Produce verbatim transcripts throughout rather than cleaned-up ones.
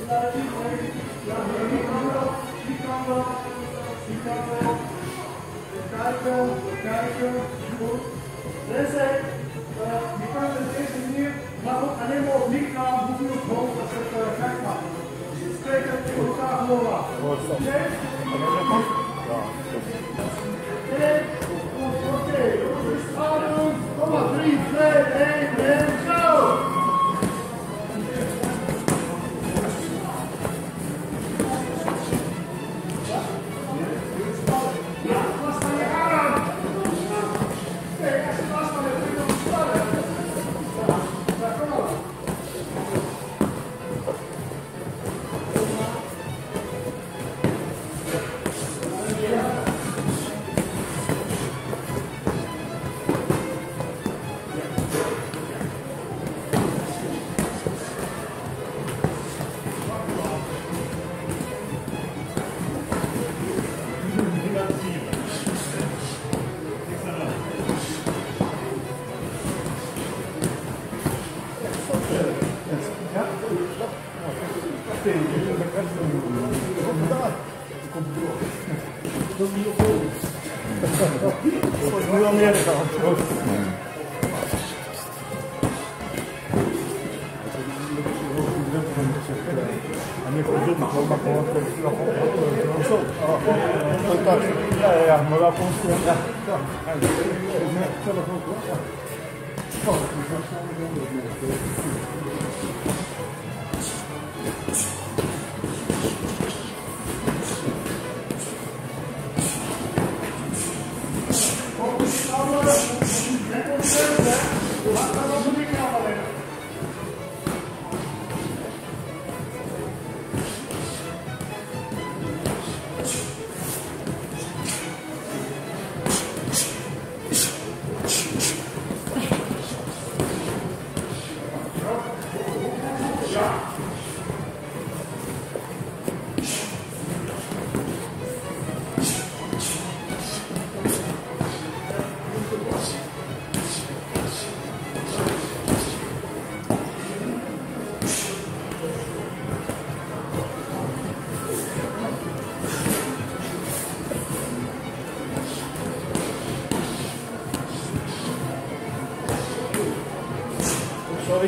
Kijken, kijken, goed. Deze, je kan het op deze manier, maar ook alleen maar op niet gaan, hoef je op hoofd, dat het uh, gek maken. Dus spreken tegen elkaar gewoon laten. Oké? Oké, dus adem, kom maar, drie, twee, één, en go! Dat is niet op vol. Dat is nu al meer gegaan. En nu komt het nog wel, maar gewoon zo. Ja, ja, ja, maar wel gewoon. Ja, ja. Zelf ook hoor. Sorry.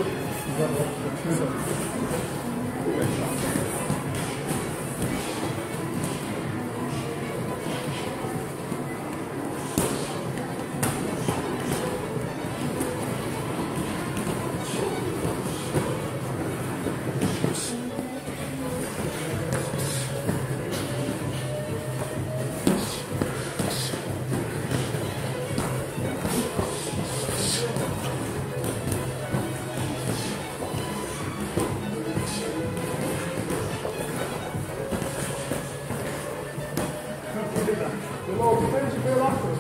We lopen mensen veel achter.